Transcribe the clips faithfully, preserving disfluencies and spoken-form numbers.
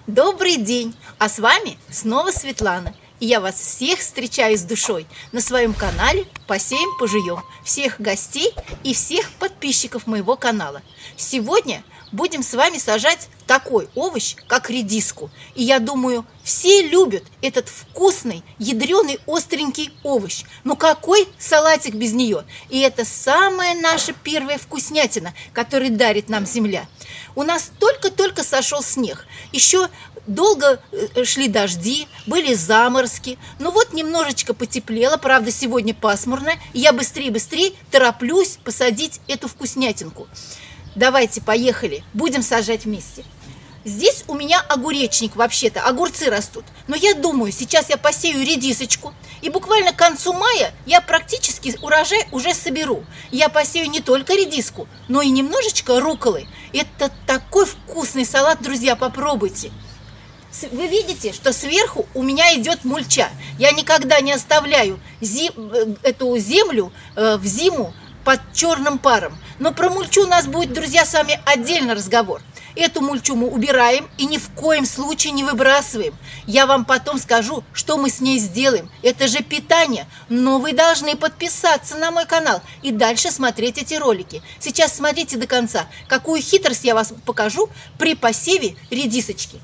Добрый день! А с вами снова Светлана. И я вас всех встречаю с душой на своем канале «Посеем, пожуем». Всех гостей и всех подписчиков моего канала. Сегодня будем с вами сажать такой овощ, как редиску. И я думаю, все любят этот вкусный, ядреный, остренький овощ. Но какой салатик без нее? И это самая наша первая вкуснятина, которую дарит нам земля. У нас только-только сошел снег. Еще долго шли дожди, были заморозки. Но вот немножечко потеплело, правда, сегодня пасмурно. И я быстрее-быстрее тороплюсь посадить эту вкуснятинку. Давайте, поехали, будем сажать вместе. Здесь у меня огуречник, вообще-то, огурцы растут. Но я думаю, сейчас я посею редисочку, и буквально к концу мая я практически урожай уже соберу. Я посею не только редиску, но и немножечко рукколы. Это такой вкусный салат, друзья, попробуйте. Вы видите, что сверху у меня идет мульча. Я никогда не оставляю зим, эту землю э, в зиму под черным паром. Но про мульчу у нас будет, друзья, с вами отдельный разговор. Эту мульчу мы убираем и ни в коем случае не выбрасываем. Я вам потом скажу, что мы с ней сделаем. Это же питание. Но вы должны подписаться на мой канал и дальше смотреть эти ролики. Сейчас смотрите до конца, какую хитрость я вас покажу при посеве редисочки.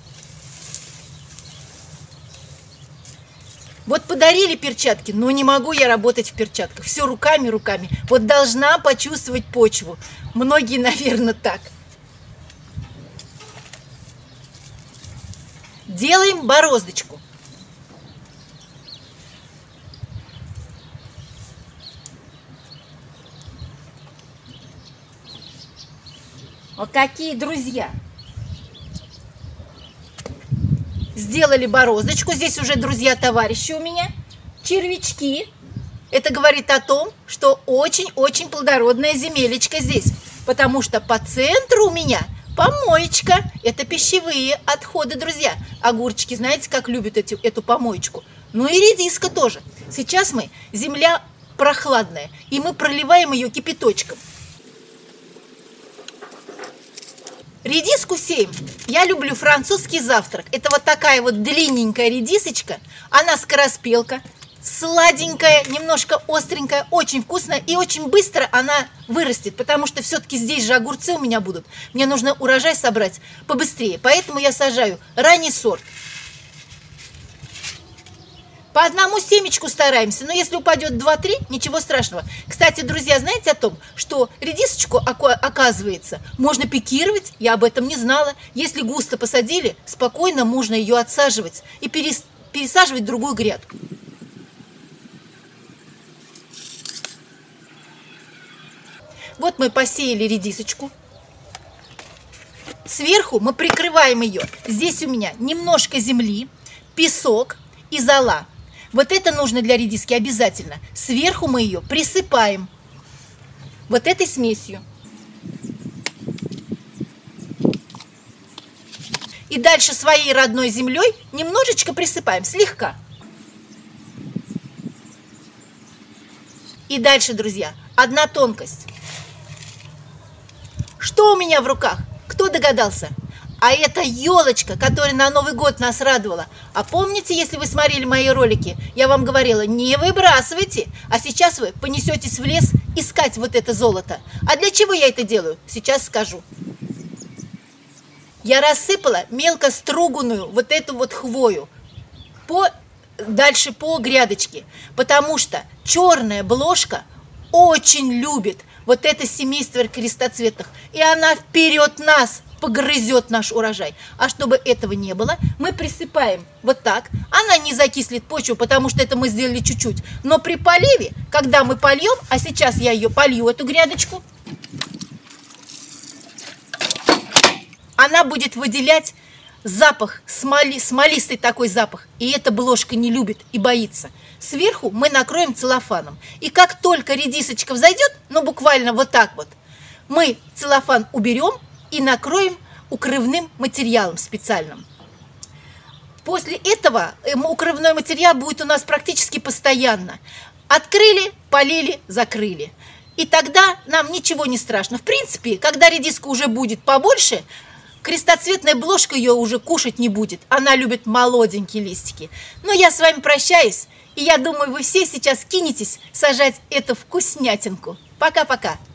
Вот подарили перчатки, но не могу я работать в перчатках. Все руками, руками. Вот должна почувствовать почву. Многие, наверное, так. Делаем бороздочку. Вот какие друзья! Сделали бороздочку. Здесь уже, друзья, товарищи у меня. Червячки. Это говорит о том, что очень-очень плодородная земелечка здесь. Потому что по центру у меня помоечка. Это пищевые отходы, друзья. Огурчики, знаете, как любят эти, эту помоечку. Ну и редиска тоже. Сейчас мы, земля прохладная, и мы проливаем ее кипяточком. Редиску сеем. Я люблю французский завтрак. Это вот такая вот длинненькая редисочка. Она скороспелка, сладенькая, немножко остренькая, очень вкусная. И очень быстро она вырастет, потому что все-таки здесь же огурцы у меня будут. Мне нужно урожай собрать побыстрее. Поэтому я сажаю ранний сорт. По одному семечку стараемся, но если упадет два-три, ничего страшного. Кстати, друзья, знаете о том, что редисочку, оказывается, можно пикировать? Я об этом не знала. Если густо посадили, спокойно можно ее отсаживать и пересаживать в другую грядку. Вот мы посеяли редисочку. Сверху мы прикрываем ее. Здесь у меня немножко земли, песок и зола. Вот это нужно для редиски обязательно. Сверху мы ее присыпаем вот этой смесью. И дальше своей родной землей немножечко присыпаем, слегка. И дальше, друзья, одна тонкость. Что у меня в руках? Кто догадался? А это елочка, которая на Новый год нас радовала. А помните, если вы смотрели мои ролики, я вам говорила, не выбрасывайте. А сейчас вы понесетесь в лес искать вот это золото. А для чего я это делаю? Сейчас скажу. Я рассыпала мелко струганную вот эту вот хвою по, дальше по грядочке. Потому что черная бложка очень любит вот это семейство крестоцветных. И она вперед нас погрызет наш урожай. А чтобы этого не было, мы присыпаем вот так. Она не закислит почву, потому что это мы сделали чуть-чуть. Но при поливе, когда мы польем, а сейчас я ее полью, эту грядочку, она будет выделять запах, смоли, смолистый такой запах. И эта бложка не любит и боится. Сверху мы накроем целлофаном. И как только редисочка взойдет, ну буквально вот так вот, мы целлофан уберем и накроем укрывным материалом специальным. После этого укрывной материал будет у нас практически постоянно. Открыли, полили, закрыли. И тогда нам ничего не страшно. В принципе, когда редиска уже будет побольше, Крестоцветная бложка ее уже кушать не будет. Она любит молоденькие листики. Но я с вами прощаюсь. И я думаю, вы все сейчас кинетесь сажать эту вкуснятинку. Пока-пока.